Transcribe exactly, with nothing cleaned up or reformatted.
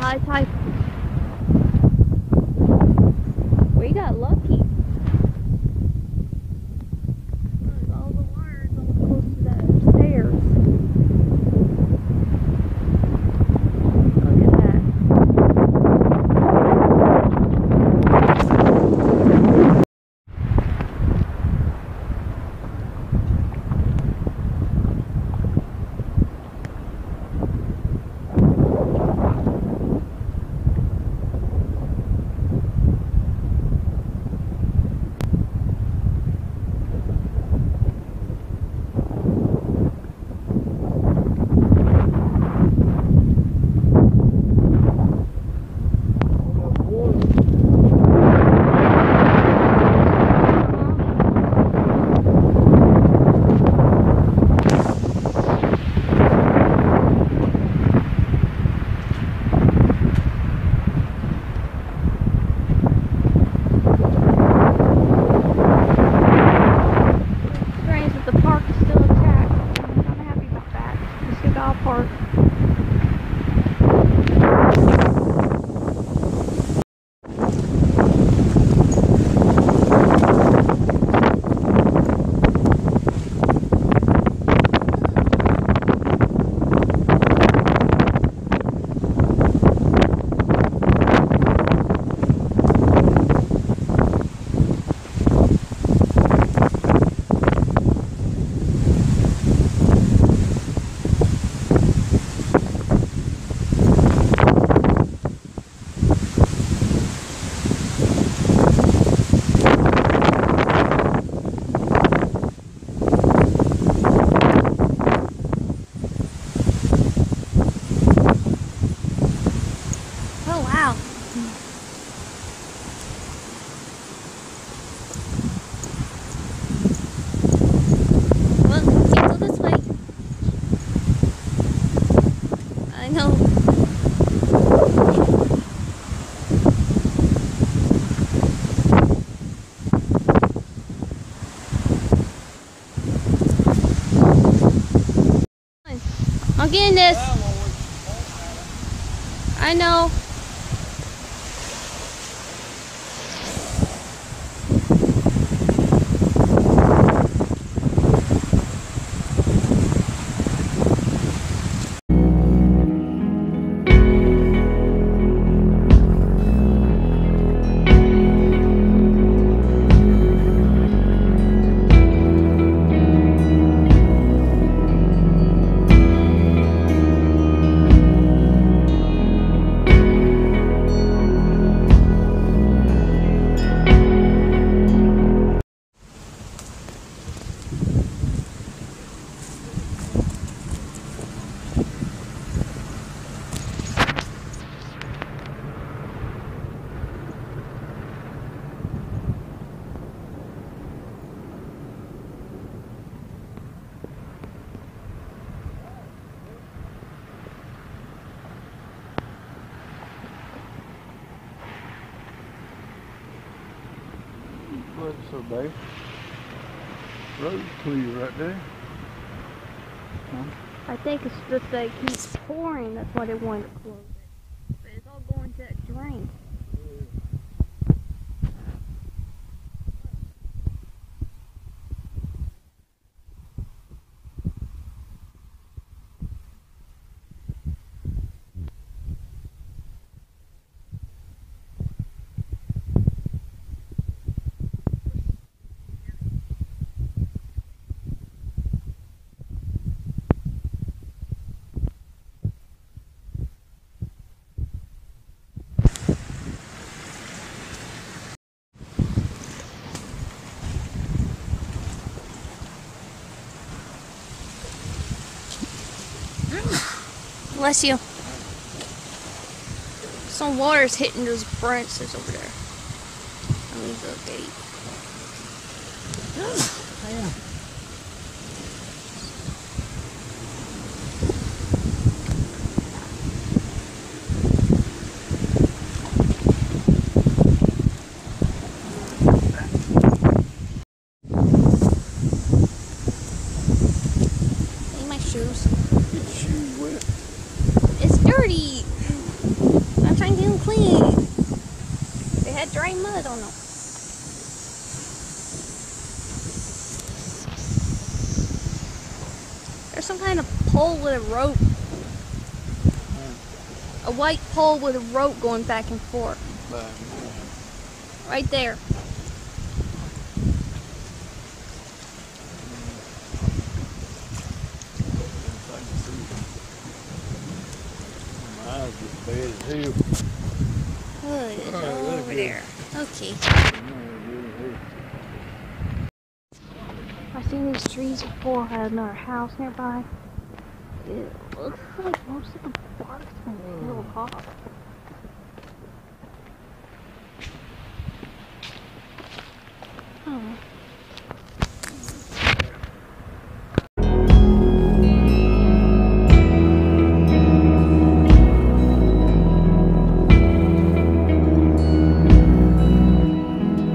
high tide. We got lucky. Look, all the water is almost close to that stairs. Look at that. Park. I'm getting this. I know. What's so bad? Road clear right there. Huh? I think it's just that it keeps pouring. That's why they wanted to close it. But it's all going to that drain. Bless you. Some water's hitting those branches over there. I mean the gate. Yeah. Need my shoes. Your shoes wet. It's dirty. dry mud on them. There's some kind of pole with a rope. A white pole with a rope going back and forth. Right there. My eyes get bad as hell. Oh, it is Alright, that's over good. there. Okay. I've seen these trees before. I had another house nearby. It looks like most of the bark's been peeled off.